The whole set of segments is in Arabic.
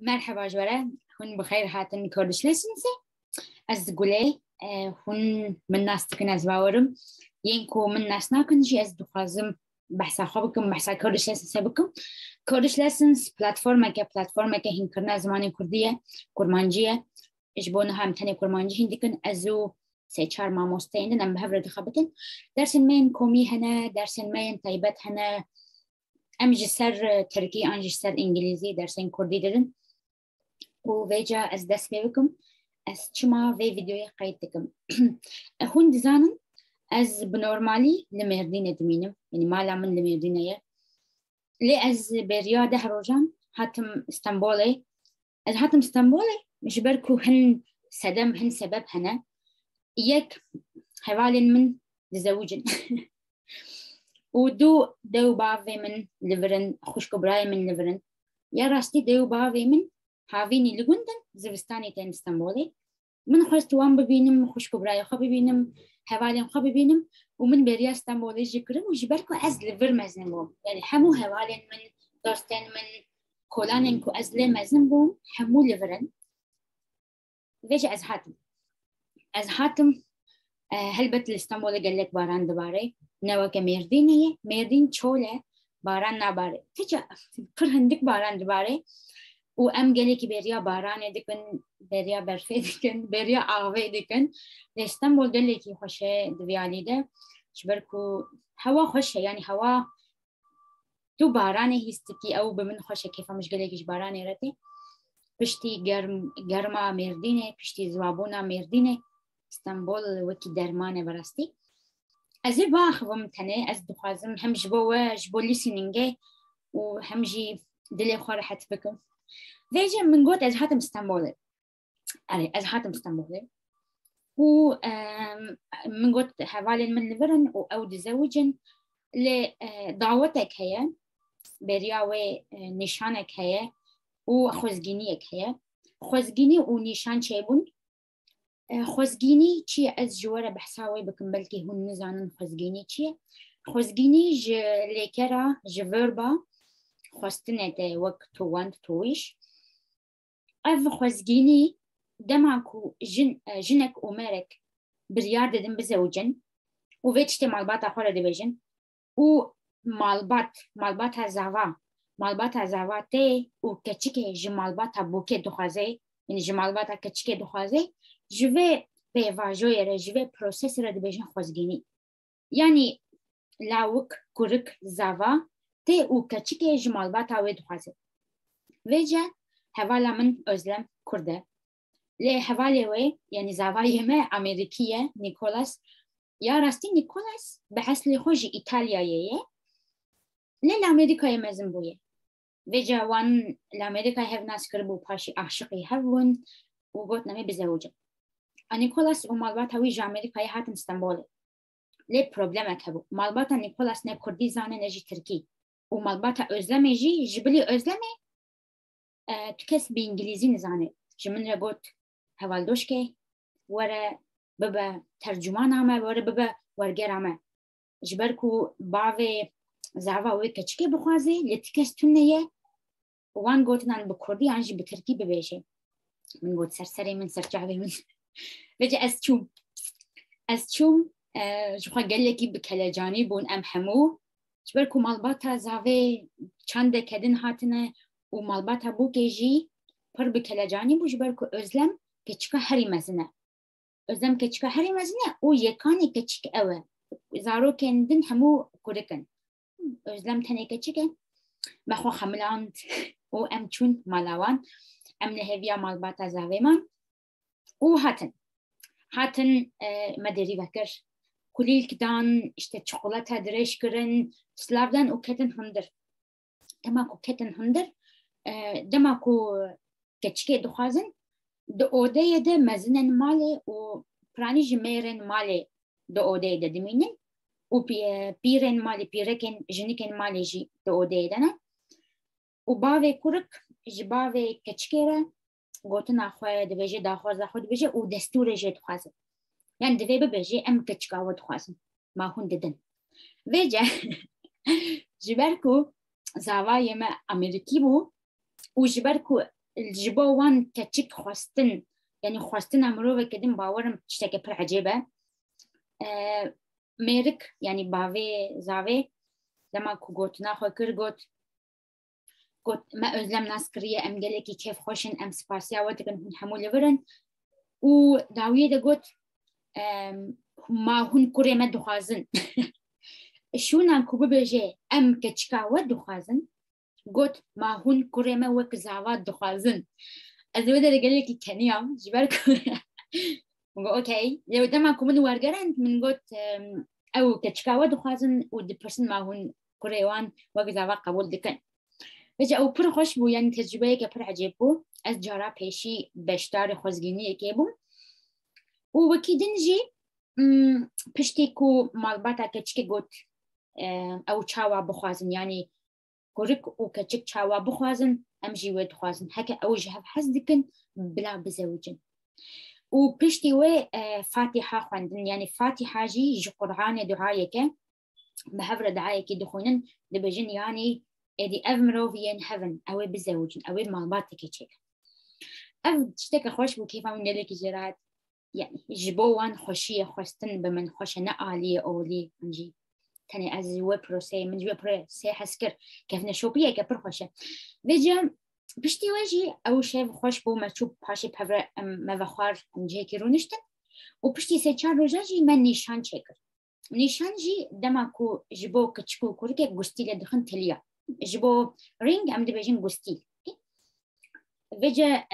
مرحبا جواره هون بخير هاتن كردش لسنسي از گله هون من ناس تكن از باورم ينكو من ناس ناكن جي از دخازم بحثا خوابكم بحثا كردش لسنسي بكم كردش لسنس بلاتفورمه که هين کرنا زمان كردية كرمانجية اجبونه هم تاني كرمانجي هندكن ازو سه چار ماموستين نم بهفر دخابتن درسن مين كومي هنا درسن مين طيبت هنا ام جسر تركي ان جسر انجليزي درسن كردي ددن و ویجا از دست بکم از چما وی ویدیوی قید دکم هون دزانم از بنورمالی لمردین دمینم یعنی مالا من لمردینه لی از بریا ده روزان هاتم استانبولی از هاتم استانبولی مش برکو هن صدم هن سبب هنا یک حوالين من لزوجن ودو دو باوي من لفرن خوشكو براي من لفرن يا راستي دو باوي من هاوینی لگوندن زوستانی تن استانبولی من خواست وان ببینم خوشکو برای خواب ببینم حوالیم خواب ببینم و من بریا استانبولی جکرم و جبرکو از لور مزنم بوم یعنی همو حوالین من دوستان من کلانن کو از لی مزنم بوم همو لورن ویجا از هاتم هلبت الاستانبولی گلک باران دباره نوکه مردینه مردین چوله باران نباره تجا پر هندک باران دباره و ام گلی که بریا بارانه دکن بریا برفه دکن بریا آوه دکن استانبول دلی که خوشه دویالیده شبرکو هوا خوشه یعنی هوا تو بارانه هستکی او به من خوشه کیفا مش گلی کش بارانه رته پشتی گرما مردینه پشتی زوابونا مردینه استانبول وکی درمانه براستی از باخوام تنه از دخوازم هم جبو لیسیننگه و هم جی دلی خواه حت بکن ویجا من قلت از هاتم استانبولي از هاتم استانبولي و من قلت حوالي من لفرن او تزوجن لدعوتك هي برياوي نشانك هي و خوزگینیک هي خوزگینی و نشان چیبون خوزگینی چی از جواره بحثاوی بکن بلکه هون نزانن خوزگینی چیه خوزگینی لیکرا جوربا خواستنه ده وقت توان تویش اف خوزگینی دماکو جنک اومرک بریار ددن بزوجن و ویتشت مالبات خوره دبیجن و مالبات زاوا ته و کچکه جمالبات بوکه دخوازه یعنی جمالبات کچکه دخوازه جوه به واجوی را جوه پروسس را دبیجن خوزگینی یعنی لاوک کرک زاوا ته و کچکه جمالبات آوه دخوازه ویجا حوالا من özlem kurda لی حوالی وی یعنی زاوای ما امریکیه نیکولاس یا راستی نیکولاس به اصل خوش ایتالیاییه لی لامریکای مزن بویه و جوان لامریکای هف ناس کربو پاشی عاشقی هفون و گوت نمی بزوجه نیکولاس و مالبات هوی جامریکای هاتن استانبوله لی پروبلمک هبو مالبات نیکولاس نه کردی زانه نجی ترکی و مالبات özlemi جی جبلی özlemi تو کس به انگلیزی نزانه جمن را گوت حوالدوش که وره ببا ترجمان همه وره ببا ورگر همه جبرکو باوه زعوه وی کچکه بخوازه لیتکس تونه وان گوتنان بکردی آنجی بترکی ببیشه من گوت سرسری من سرچاوه من وجه از چوم جبخوا گلکی بکلجانی بون ام همو جبرکو مالباتا زعوه چند کدن هاتنه و مالباتا بو که جی پر بکلجانی بو جبرکو özlem keçika heri mezine. Özlem keçika heri mezine o yekani keçik ewe. Zaro kendin hemu kurikin. Özlem tane keçike bexwa xamiland o em çun malawan em neheviya malbata zaveman o hatin mederi vekir kulilkdan işte çikolata direş kirin slavdan o ketin hundir. Dema ku ketin hundir dema ku keçike duxazin د اوده ده مزنن ماله و پرانی جمیرن ماله د اوده ده دمینن و پیرن ماله پیرکن جنکن ماله جی د اوده ده نه و باوه کرک جباوه کچکره گوتن آخواه ده بجه داخوازه خود بجه و دستور جه دخوازه یعنی دوی ببجه ام کچکاوه دخوازن ما هون ددن ویجه جبرکو زاوای ما امریکی بو و جبرکو الجبوان كتشك خواستن يعني خواستن امروه كدم باورم تشتكي پر عجيبة ميرك يعني باوي زاوي لما كو قوت ناخو كر قوت ما أزلم ناس كريه أم قالكي كيف خوشن أم سباسيا واتكن هن حمول لبرن و داوية دا قوت ما هن كوري ما دخازن شو نانكو ببجي أم كتشكا ودخازن قوت ما هن كوري ما وك زاوات دخازن أزودا دا قالكي كنيا جبالكو وقو أوكي لو دما كو من وارقرن من قوت أو كتشكا ودخازن ودي برسن ما هن كوريوان وك زاوات قبول دكن بجا او پر خوش بو يعني تجربه که پر عجیب بو از جارا پیشی بشتار خوزگینی که بو و وکی دنجی پشتی کو مالباتا کچک گوت او چاوا بخوازن يعني كورك و كچك چاوا بخوازن ام جيوه دخوازن هكا او جهب حز دكن بلا بزوجن و پشتی و فاتحة خواندن يعني فاتحة جي قرآن دعايك بهفر دعايك دخونن دبجن يعني ادي افمروفيان هيفن او بزوجن او مالباتك تشيك اف تشتكي خوش بو كيف عم نلك جرات يعني جبوان خوشيه خوستن بمن خوش نقالي اولي انجي تاني از وبروسي من وبروسي حسكر كيف نشوبيه كبر خوشه بيجا بشتي واجي او شيف خوش بو ما تشوب باشي بهفر ما بخار انجي كيرونشتن وبشتي سيچار روجاجي من نيشان تشيكر نيشان جي دماكو جبو كتشكو كوركي غستيله دخن تليا جبو رينج عم دبجين غستيل فيجا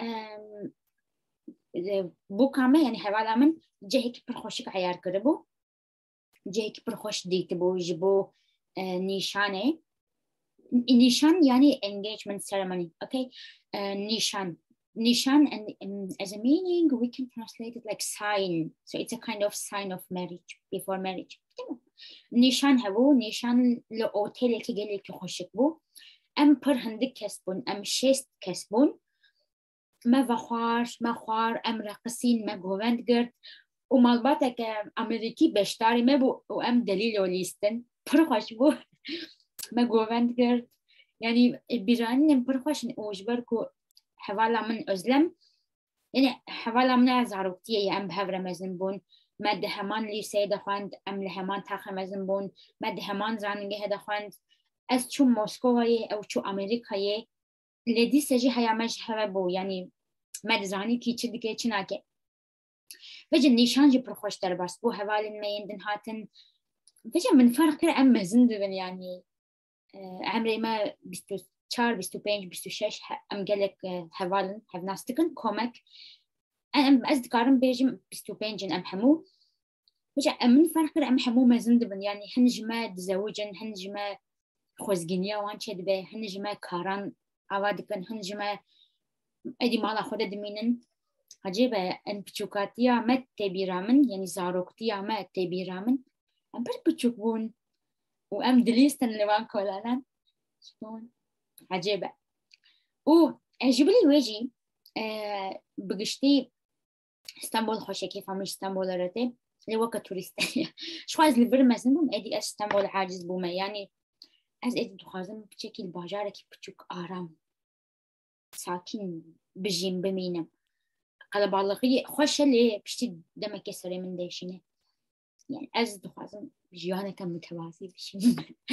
بو كامل يعني حوالا من جهك برخوشك عيار كربو جهك برخوش ديتبو جبو نيشانه نيشان يعني engagement ceremony okay nishan and as a meaning we can translate it like sign so it's a kind of sign of marriage before marriage نيشان هبو نيشان لأوتيل كي جالي كي خوشك بو أم پر هندك كسبون أم شست كسبون ما خوار أم رقصين ما جوند قرد ومالباتا كأمريكي بشتاري ما بو وأم دليل وليستن پر خوش بو ما جوند قرد يعني بيرانين پر خوش وجبركو حوالا من أزلم يعني حوالا من زاروكتية أم بهفر مزنبون مد همان لیسه دخواند ام لهمان تاخ مزن بون مد همان زانگه دخواند از چو مسکوهای او چو امریکای لدی سجی هیامش هوا بو یعنی مد زانی کی چه دیگه چه نکه وجه نیشان جی پر خوش در بس بو حوالین میندن هاتن وجه من فرق کر ام مزن دبن يعني عمري ما 24 25 26 ام قالك حوالن have ناستكن كومك أنا أذكرهم بيجي 25 أم حمو بجا من فرق أم حمو ما زندبن يعني هنجمة تزوجن هنجمة خوزجنيا وان شد به هنجمة كاران عوادكن هنجمة أدي مالا خود دمينن عجيبة أن بتشوكاتيا ما تبيرامن يعني زاروكتيا ما تبيرامن أم بتشوكون وأم دليستن لوان كولالان شلون عجيبة وعجيب لي وجهي بقشتي اسطنبول خوشه كيف عم اسطنبول رتي لوقت توريستية شو عايز لبر مثلا بوم ادي اسطنبول عاجز بوما يعني از ادي دخازم بشكل باجارة كي بتشوك آرام ساكن بجيم بمينم قلب علاقية خوشه اللي بشتي دمك سري من ديشينه يعني از دخازم جيانا كان متوازي بشيم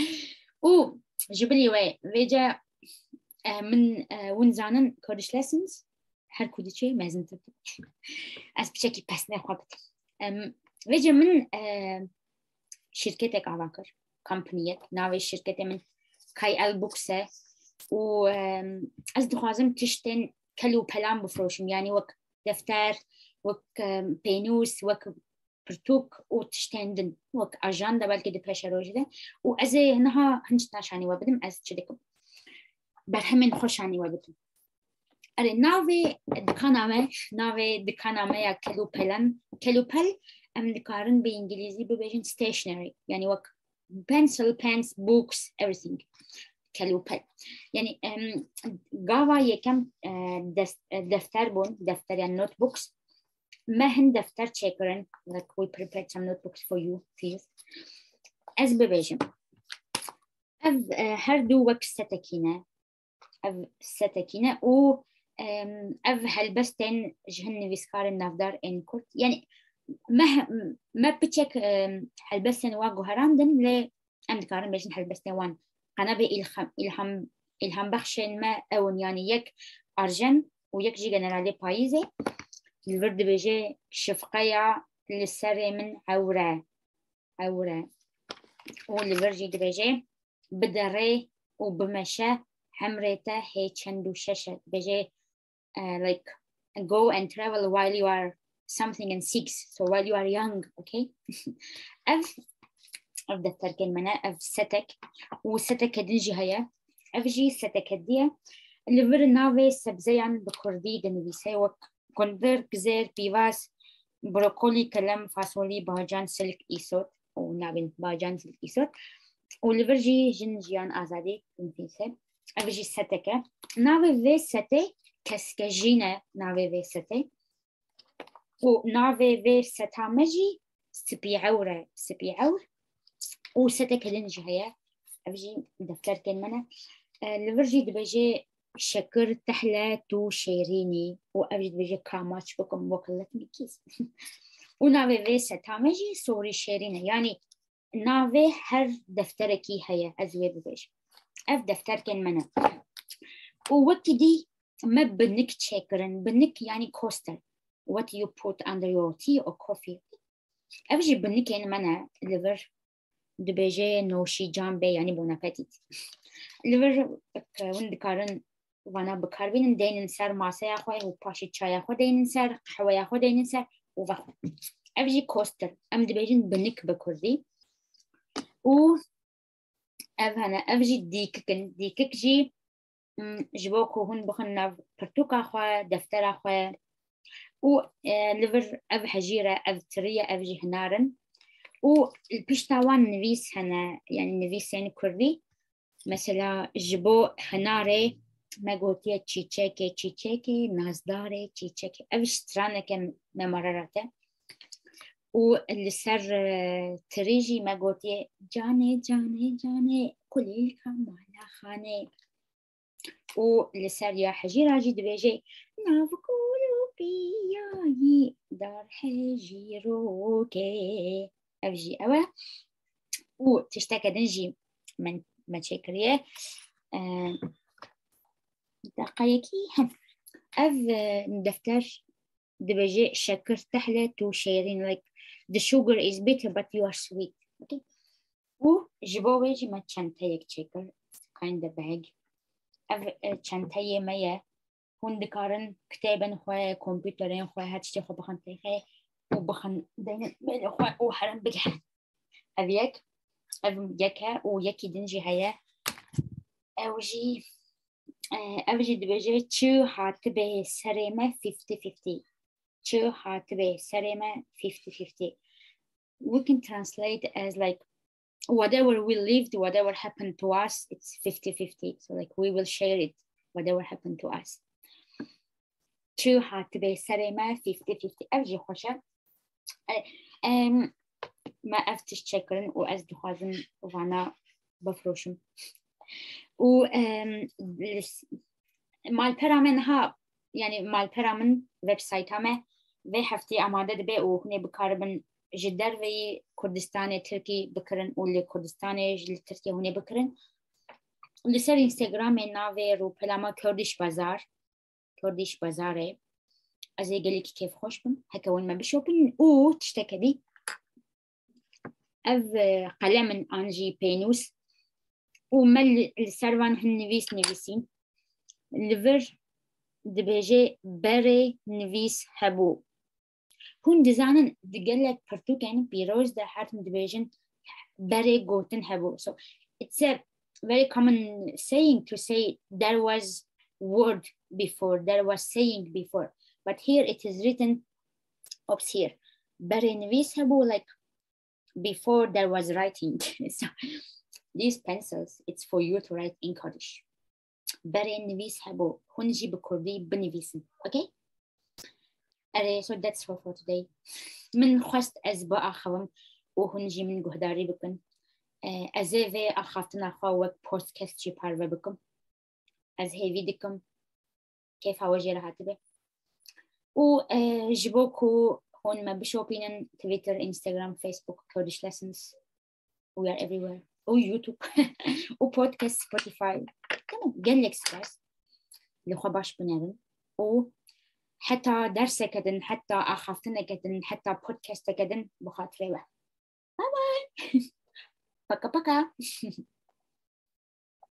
جبلي وي ويجا من ونزانن كورش لسنز هر کدی چی مزن تبدی از بچه پس نخوابت وجه من شرکت اکاواکر کمپنیت ناوی شرکت من کای البوکسه و از دخوازم تشتن کلو پلان بفروشم يعني وك دفتر وك بينوس وك برتوك وتشتندن وك أجندة بلكي دي بشروج ده وأزي هنها هنشتاشاني وبدم أز تشدكم برهمن خوشاني وبدم أري ناوي دكانامه يا كلوبل أم دكارن بإنجليزي ببيجن stationery يعني وك pencil, pens, books, everything كلوبل يعني قاوا يكم دفتر بون دفتر يعني notebooks ما هن دفتر تشيكرن like we prepared some notebooks for you please as ببيجن هردو وك ستكينة و اف هلبستن جهن نویسکار نافدار این کرد يعني ما بتشك هلبستن واجو هراندن ل ام دكارن بيجن هلبستن وان قنابه الهام بخشن ما اون يعني يك ارجن ويك جي جنرالي بايزه الورد بيجي شفقيا للسر من عوره والورجي بيجي بدري وبمشى حمرته هي چندو ششه بيجي like go and travel while you are something and six so while you are young okay اف دفتر كلمة اف ستك وستك دنجي هيا اف جي ستك هدية اللي فر ناوي سبزيان بكردي دنبيسي وك كندر كزير بيواس بروكولي كلم فاصولي باجان سلك إيسوت ونابن باجان سلك إيسوت واللي فرجي جنجيان آزادي دنبيسي اف جي ستك ناوي في ستي كسكجينة ناوي في ستي وناوي في ستامجي سبيعورة وستك دنجي هيا أبجي دفتر كلمة لفرجي دبجي شكر تحلى تو شيريني وأبجي دبجي كاماتش بكم وكلت ميكيز وناوي في ستامجي سوري شيريني يعني ناوي هر دفتركي هيا أزوي دبجي أف دفتر كلمة ووكدي ما بنك تشكرن بنك يعني كوستر what you put under your tea or coffee أبجي بنك يعني منا لفر دبجي نوشي جامبي يعني بون ابيتيت لور وند كارن وانا بكاربين دين سر ماسه خوي و باشي چاي خو دين سر قهوه خو دين سر و وخ ابجي كوستر ام دبجين بنك بكردي و افهنا ابجي ديكك جي جبوكو هون بخنا برتوكا خو دفتر خو و لور اب حجيره اب تريه ابجي هنارن والبيشتاوان نويس هنا يعني نويس يعني كردي مثلا جبو هناري ما قلتي تشيكي نازداري تشيكي أبش ترانا كم ممررته واللي سر تريجي ما قلتي جاني كل كمالا خاني واللي سر يا حجيرة جي دبيجي نافكولو بياي دار حجيروكي أبجي أوا وتشتكى دنجي من متشكرية دقايقي هم أف دفتر دبجي شكر تحلى to sharing like the sugar is bitter but you are sweet okay وجبوجي ما تشنتيك تشكر kind of bag أف تشنتيه مية هون دكارن كتابن خواه كمبيوترين خواه هاتشتي خو بخن تيخي وبخن دين ميل خواه وحرم بجح أبيك أف يكا ويكي دنجي هيا أوجي أوجي دبجي تشو هاتبه سريمة 50-50 تشو هاتبه سريمة 50-50 we can translate as like whatever we lived whatever happened to us it's 50-50 so like we will share it whatever happened to us تشو هاتبه سريمة 50-50 أوجي خوشة ما أفتش تشكرن وأزد خوازن وانا بفروشم و مال برامن ها يعني مال برامن ويب سايت همه و هفتی آماده دبی و هنی بکاربن جدر و کردستان ترکی بکرن و لی کردستان جل ترکی هنی بکرن لسر اینستاگرام ناوی رو پلاما کردیش بازاره از ایگلی که کیف خوش بم هکوان ما بشوپن و تشتکدی اف قلم انجي بينوس ومل السروان نويسين لفر دبيجي بري نويس هبو هون دزانن دقلك برتو كان بيروز دا حرف دبيجن بري قوتن هبو so it's a very common saying to say there was word before there was saying before but here it is written up here بري نويس هبو like before there was writing so these pencils it's for you to write in Kurdish بري نويس هبو هنجي بكردي بنويسن okay so that's all for today من خواست از با آخوام و هنجي من گهداری بکن از هیوی آخافتن آخوا وک پودکست چی پارو بکم از هیوی دکم كيف هواجر هاتبه وجبوكو هون ما بشوبينن تويتر انستغرام فيسبوك كودش ليسنز we are everywhere ويوتيوب وبودكاست سبوتيفاي تمام جل اكسبرس اللي خباش بنرن وحتى درسة كدن حتى أخافتنا كدن حتى بودكاست كدن بخاطري باي باي بكا بكا